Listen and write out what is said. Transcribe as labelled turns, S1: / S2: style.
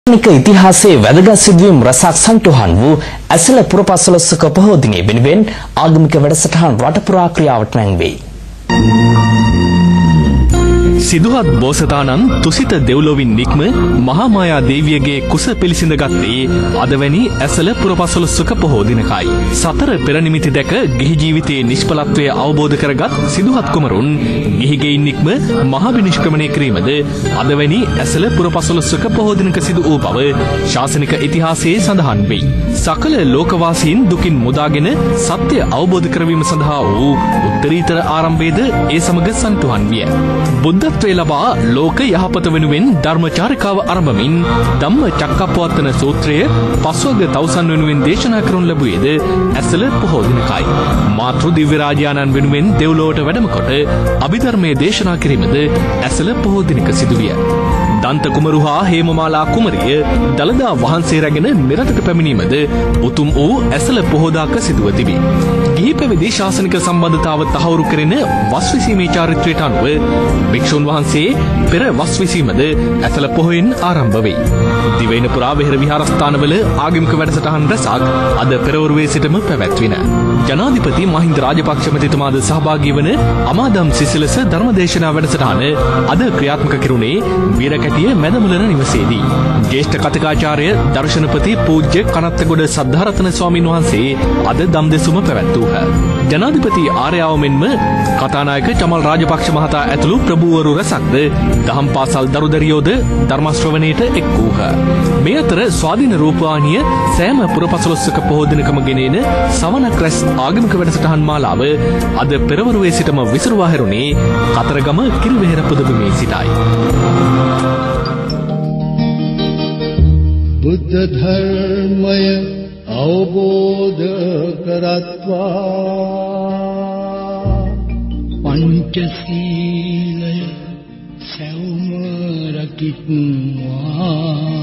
S1: ඉතිහාසයේ වැදගත් සිදුවීම් රසක් සම්තුහන් වූ ඇසළ පුරපසළොස්වක පොහෝ දිනය වෙනුවෙන් ආගමික වැඩසටහන් රට පුරා ක්‍රියාවට නැංවෙයි.
S2: සිදුහත් බෝසතාණන් තුසිත දෙව්ලොවින් නික්ම මහා මායා දේවියගේ කුස පිළිසිඳ ගත්තේ අදවැනි ඇසළ පුරපසළොස්වක පොහෝ දිනකයි. සතර පෙර නිමිති දැක ගිහි ජීවිතයේ නිෂ්ඵලත්වය අවබෝධ කරගත් සිදුහත් කුමරුන් ගිහි ගෙයින් නික්ම මහා විනිශ්ක්‍රමණය කිරීමද අදවැනි ඇසළ පුරපසළොස්වක පොහෝ දිනක සිදු වූ බව ශාසනික ඉතිහාසයේ සඳහන් වෙයි. සකල ලෝකවාසීන් දුකින් මුදාගෙන සත්‍ය අවබෝධ කරවීම සඳහා වූ උත්තරීතර ආරම්භයේද ඒ සමග සන්තුහන් විය. බුද්ධත්වයේ ලබා ලෝක යහපත වෙනුවෙන් ධර්මචාරිකාව ආරම්භමින් ධම්ම චක්කප්පවත්තන සූත්‍රය පස්වග තවුසන් වෙනුවෙන් දේශනා කරනු ලැබුවේද ඇසළ පොහෝ දිනකයි. මාතෘ දිව්‍ය රාජානන් වෙනුවෙන් දෙව්ලොවට වැඩම කොට අභිධර්මයේ දේශනා කිරීමද ඇසළ පොහෝ දිනක සිදුවිය. දන්ත කුමරු හා හේමමාලා කුමරිය දළදා වහන්සේ රැගෙන මෙරටට පැමිණීමද උතුම් වූ ඇසළ පොහෝදාක සිදුව තිබේ. ගිහි පැවිදි ශාසනික සම්බන්ධතාව තහවුරු කරන වස්විසීමේ චාරිත්‍රයට අනුව භික්ෂුන් වහන්සේ පෙර වස්විසීමද ඇසළ පොහොයෙන් ආරම්භ වෙයි. දිවයින පුරා විහෙර විහාරස්ථානවල ආගමික වැඩසටහන් රැසක් අද පෙරවරුවේ සිටම පැවැත්වින. ජනාධිපති මහින්ද රාජපක්ෂ මැතිතුමාද සහභාගී වන අමාදම් සිසිලස ධර්මදේශනා වැඩසටහන අද ක්‍රියාත්මක කෙරුණේ වීරකැටිය මැදමුලන නිවසේදී. ජ්‍යෙෂ්ඨ කතිකාචාර්ය දර්ශනපති පූජ්‍ය කනත්තගොඩ සද්ධාරතන ස්වාමීන් වහන්සේ අද දම් දෙසුම පැවැත්වූහ. ජනාධිපති ආර්යාව මෙන්ම කතානායක චමල් රාජපක්ෂ මහතා ඇතුළු ප්‍රභූවරු රැසක්ද දහම් පාසල් දරුදරියෝද ධර්ම ශ්‍රවණයට එක් වූහ. මේ අතර ස්වාධීන රූපවාහිනිය සෑම පුරපසළොස්වක පොහෝ දිනකම ගෙනෙන සවනක් රැස් ආගමික වැඩසටහන් මාලාව අද පෙරවරුවේ සිටම විසිරුවා හැරුණේ කතරගම කිරිවෙහෙර පුදබිමේ සිටයි.
S3: බුද්ධ ධර්මය අවබෝධ කරත්වා පංචශීලය සැවුම රකිත්වා